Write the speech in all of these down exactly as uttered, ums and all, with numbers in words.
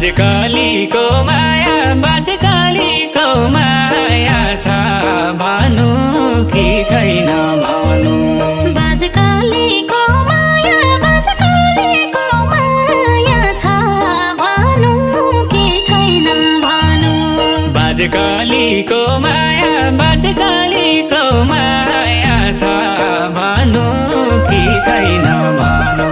बाजेकालीको माया बाजेकालीको माया छ भनु कि छैन भनु बाजेकालीको माया बाजेकालीको माया छ भनु कि छैन भनु बाजेकालीको माया बाजेकालीको माया छ भनु कि छैन भनु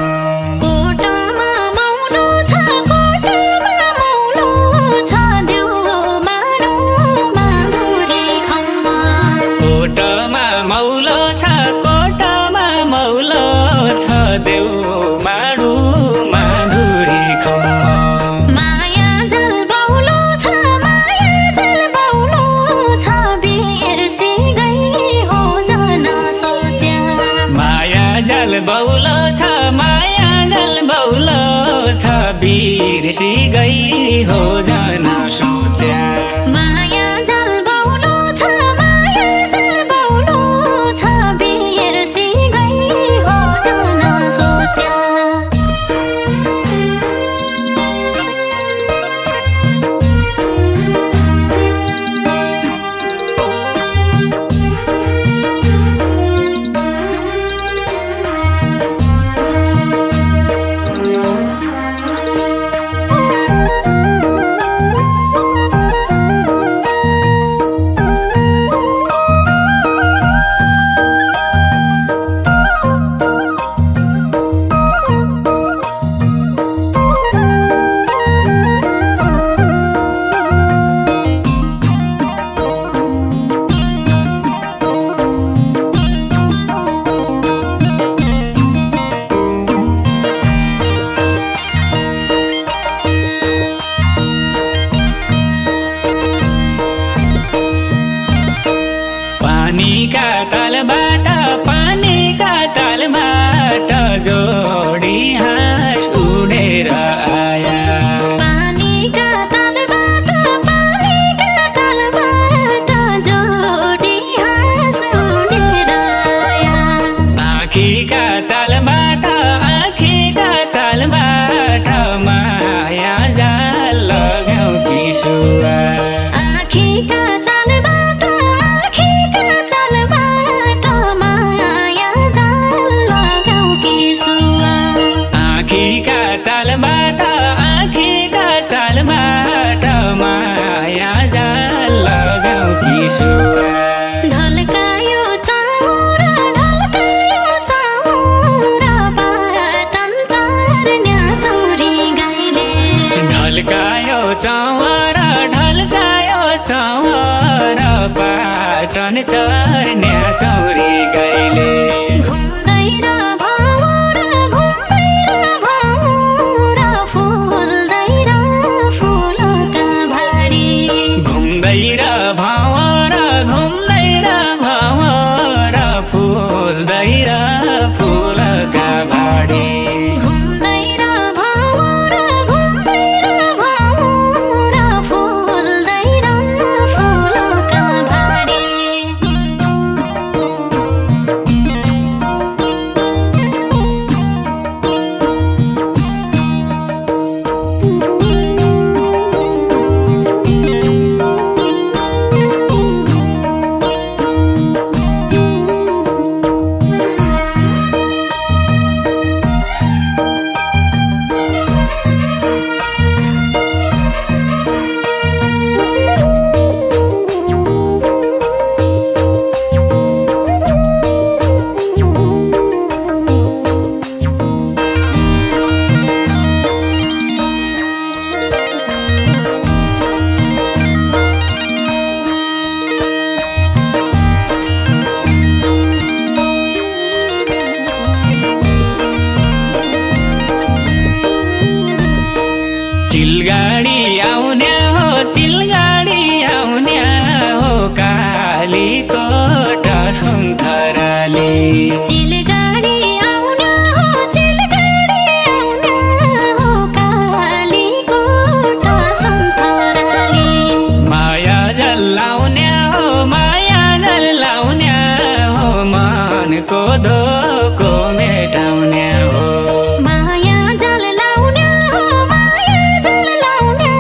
बौलो छ माया जल बौलो छ बिर्सी गई हो जान सोच्या माया जल बौलो छ माया जल बौलो छ बिर्सी गई हो जान सोच्या पानीका तालबाट पानीका तालबाट जोडी हाँस उडेर आया पानीका तालबाट पानीका तालबाट जोडी हाँस उडेर आया आँखीका चालबाट आँखीका चालबाट माया जाल लगाऊ किसुवा आँखीका आँखीका चालबाट आँखीका चालबाट माया जाल लगाऊ किसुवा ढल्कायो चाउर ढल्कायो चाउर पाटन चर्न्या चौरी गाईले ढल्कायो चाउर ढल्कायो चाउर पाटन चर्न्या चौरी गाईले चिलगाडी आउने हो चिलगाडी आउने हो कालीकोट सुन्थराले चिलगाडी आउने हो चिलगाडी आउने हो कालीकोट सुन्थराले माया जल लाउने हो माया जल लाउने हो मनको धोको मेटाउने हो माया जल लाउने हो माया जल लाउने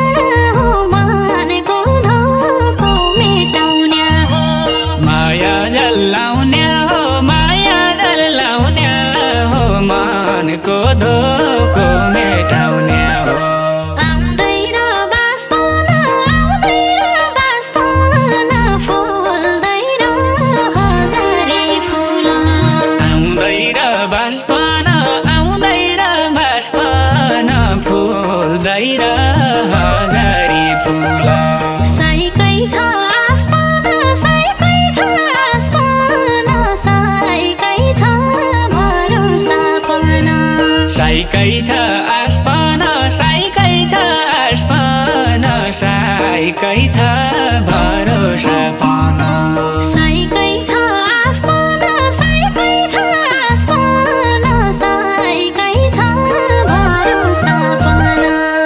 छ भरोसा पाउन साइकै छ आसमान साइकै छ आसमान साइकै छ भरोसा पाउन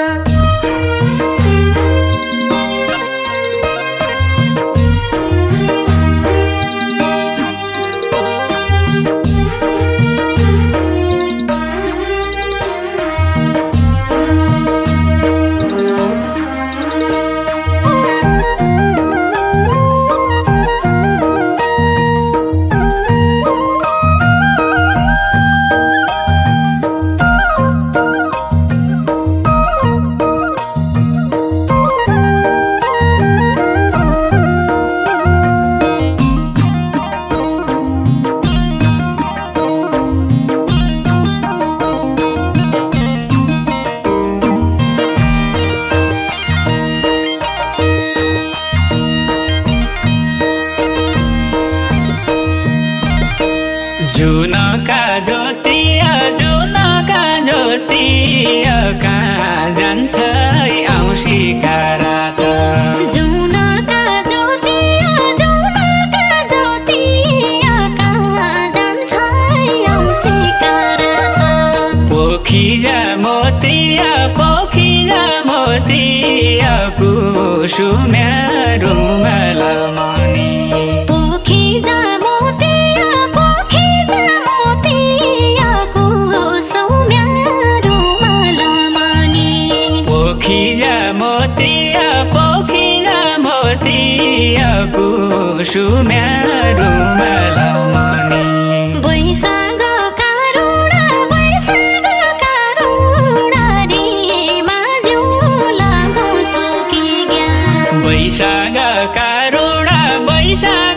जुनका ज्योति जुनका ज्योति कहाँ जान्छ औँसीका रात जुनका ज्योति जुनका ज्योति कहाँ जान्छ औँसीका रात पोखिजा मोतिया पोखिजा मोतिया कुसुम्या रुमाल मणि पोखिजा मोतिया पोखिजा मोतिया कुसुम्या रुमाल मणि पोखिजा मोतिया पोखिजा मोतिया कुसुम्या रुमाल मणि बैशाख कारुणा बैशाख कारुणा रे माझ्यौ लागो सुकी ज्ञान बैशाख कारुणा बैशाख